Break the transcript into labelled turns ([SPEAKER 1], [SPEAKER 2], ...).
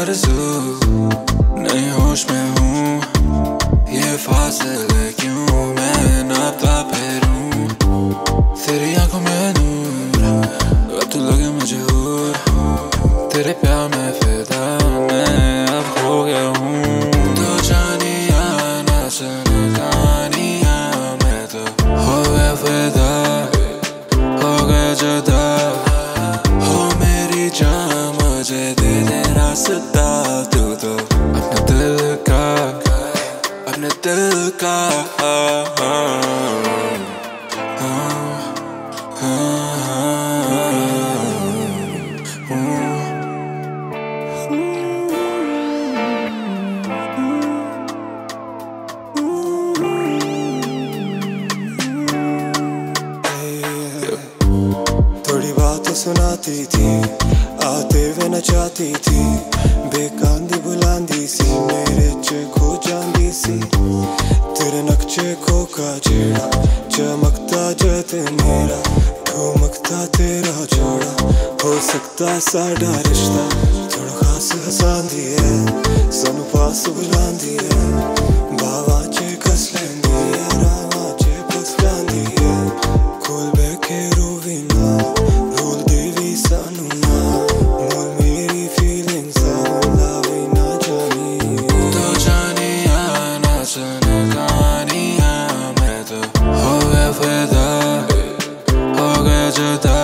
[SPEAKER 1] आरज़ू, नहीं होश में हूँ, ये फासले क्यों मैं नापता फिरूं। तेरी आंखों में नूर, अब तू लगे मुझे हूर, तेरे प्यार में फिदा मैं अब खो गया हूँ। तो जानिया ना सुने कहानियाँ, मैं तो हो गया फिदा, हो गया जुदा। हो मेरी जान मुझे दे दे रास्ता, तू तो अपने दिल का, अपने दिल का
[SPEAKER 2] थोड़ी बात सुनाती थी, आते हुए नचाती थी, बेकांदी बुलांदी सी मेरे च खो जांदी सी। तेरे नक्शे खो का जेड़ा चमकता जत मेरा, ठुमकता तेरा जोड़ा, हो सकता साडा रिश्ता थोड़ा खास हसांदी है, सानू पास बुलांदी है, बावां च कस लैंदी है, रावां च फस जांदी है, कोल बैठ के रोवी ना, रोल देवी सानू ना, मोल मेरी फीलिंग्स दा भी ना जानी।
[SPEAKER 1] तो जानिया ना सुने कहानियाँ, मैं तो हो गया फिदा, हो गया जुदा।